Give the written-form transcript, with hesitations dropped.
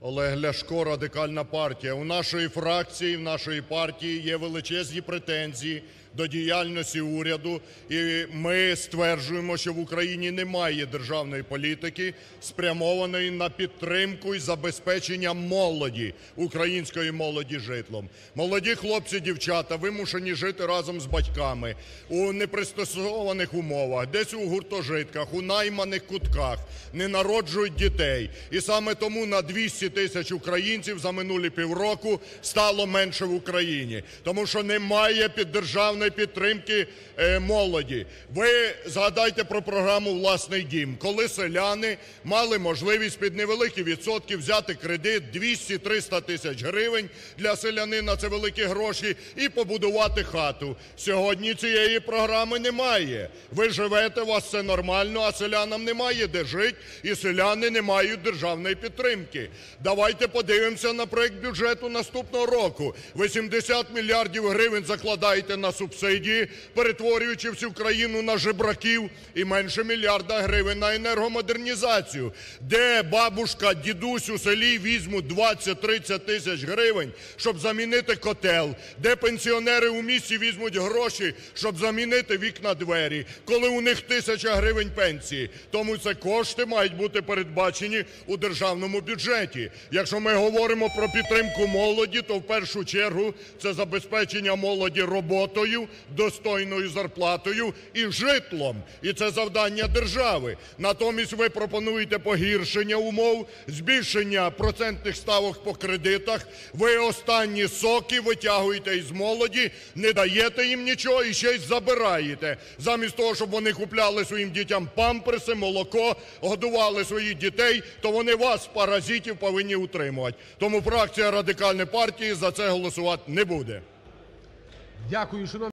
Олег Ляшко, Радикальна партія. У нашої фракції, в нашої партії є величезні претензії до діяльності уряду, і ми стверджуємо, що в Україні немає державної політики, спрямованої на підтримку і забезпечення молоді, української молоді житлом. Молоді хлопці, дівчата вимушені жити разом з батьками у непристосованих умовах, десь у гуртожитках, у найманих кутках, не народжують дітей. І саме тому на 200 тисяч українців за минулі півроку стало менше в Україні, тому що немає державної підтримки молоді. Ви згадайте про програму "Власний дім", коли селяни мали можливість під невеликі відсотки взяти кредит 200-300 тисяч гривень, для селянина це великі гроші, і побудувати хату. Сьогодні цієї програми немає. Ви живете, у вас все нормально, а селянам немає де жити, і селяни не мають державної підтримки. Давайте подивимося на проект бюджету наступного року. Ви 70 мільярдів гривень закладаєте на субсидії, перетворюючи всю країну на жебраків, і менше мільярда гривень на енергомодернізацію. Де бабушка, дідусь у селі візьмуть 20-30 тисяч гривень, щоб замінити котел? Де пенсіонери у місті візьмуть гроші, щоб замінити вікна, двері, коли у них 1000 гривень пенсії? Тому це кошти мають бути передбачені у державному бюджеті. Якщо ми говоримо про підтримку молоді, то в першу чергу це забезпечення молоді роботою, достойною зарплатою і житлом. І це завдання держави. Натомість ви пропонуєте погіршення умов, збільшення процентних ставок по кредитах. Ви останні соки витягуєте із молоді, не даєте їм нічого і ще й забираєте. Замість того, щоб вони купляли своїм дітям памперси, молоко, годували своїх дітей, то вони вас, паразитів, повинні утримувати. Тому фракція Радикальної партії за це голосувати не буде. Дякую, шановні.